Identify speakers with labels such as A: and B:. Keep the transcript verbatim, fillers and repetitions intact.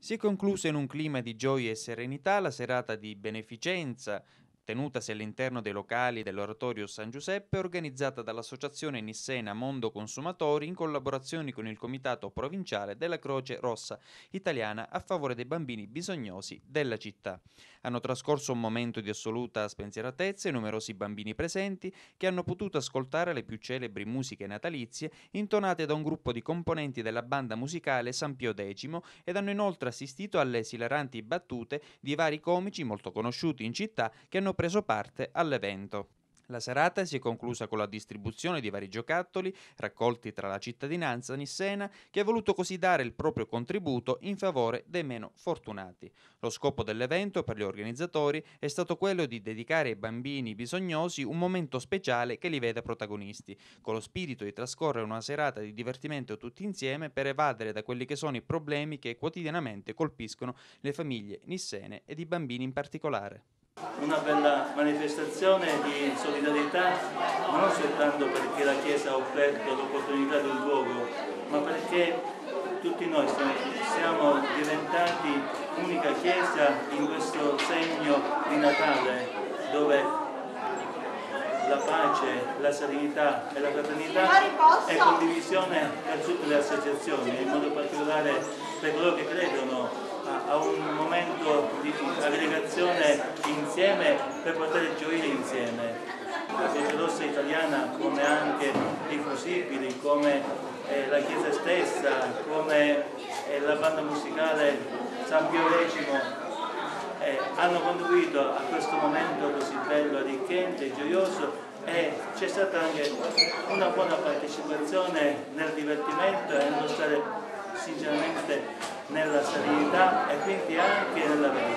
A: Si è conclusa in un clima di gioia e serenità la serata di beneficenza tenutasi all'interno dei locali dell'Oratorio San Giuseppe, organizzata dall'Associazione Nissena Mondo Consumatori in collaborazione con il Comitato Provinciale della Croce Rossa Italiana a favore dei bambini bisognosi della città. Hanno trascorso un momento di assoluta spensieratezza i numerosi bambini presenti che hanno potuto ascoltare le più celebri musiche natalizie intonate da un gruppo di componenti della banda musicale San Pio X ed hanno inoltre assistito alle esilaranti battute di vari comici molto conosciuti in città che hanno preso parte all'evento. La serata si è conclusa con la distribuzione di vari giocattoli raccolti tra la cittadinanza nissena che ha voluto così dare il proprio contributo in favore dei meno fortunati. Lo scopo dell'evento per gli organizzatori è stato quello di dedicare ai bambini bisognosi un momento speciale che li vede protagonisti, con lo spirito di trascorrere una serata di divertimento tutti insieme per evadere da quelli che sono i problemi che quotidianamente colpiscono le famiglie nissene ed i bambini in particolare.
B: Una bella manifestazione di solidarietà, ma non soltanto perché la Chiesa ha offerto l'opportunità di un luogo, ma perché tutti noi siamo diventati unica Chiesa in questo segno di Natale, dove la pace, la serenità e la fraternità è condivisione per tutte le associazioni, in modo particolare per coloro che credono a un momento di aggregazione insieme per poter gioire insieme. La Croce Rossa Italiana, come anche i Fusibili, come eh, la Chiesa stessa, come eh, la banda musicale San Pio X, eh, hanno contribuito a questo momento così bello, arricchente, gioioso, e c'è stata anche una buona partecipazione nel divertimento e nello stare sinceramente nella serenità e quindi anche nella verità.